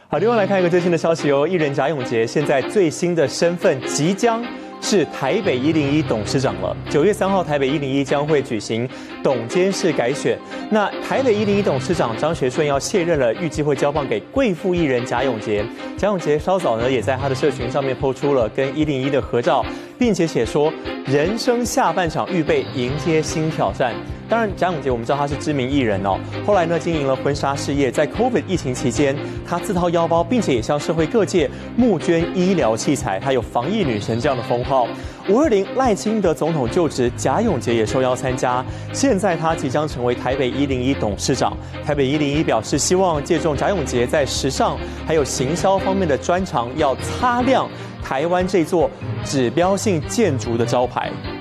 好，另外来看一个最新的消息哦，艺人贾永婕现在最新的身份即将是台北101董事长了。9月3号，台北101将会举行董监事改选。那台北101董事长张学顺要卸任了，预计会交棒给贵妇艺人贾永婕。贾永婕稍早呢，也在他的社群上面抛出了跟101的合照，并且写说：“人生下半场，预备迎接新挑战。”当然，贾永婕我们知道她是知名艺人哦，后来呢经营了婚纱事业，在 COVID 疫情期间，她自掏腰包，并且也向社会各界募捐医疗器材，她有防疫女神这样的封号。520赖清德总统就职，贾永婕也受邀参加，现在她即将成为台北101董事长。台北101表示，希望借重贾永婕在时尚还有行销方面的专长，要擦亮台湾这座指标性建筑的招牌。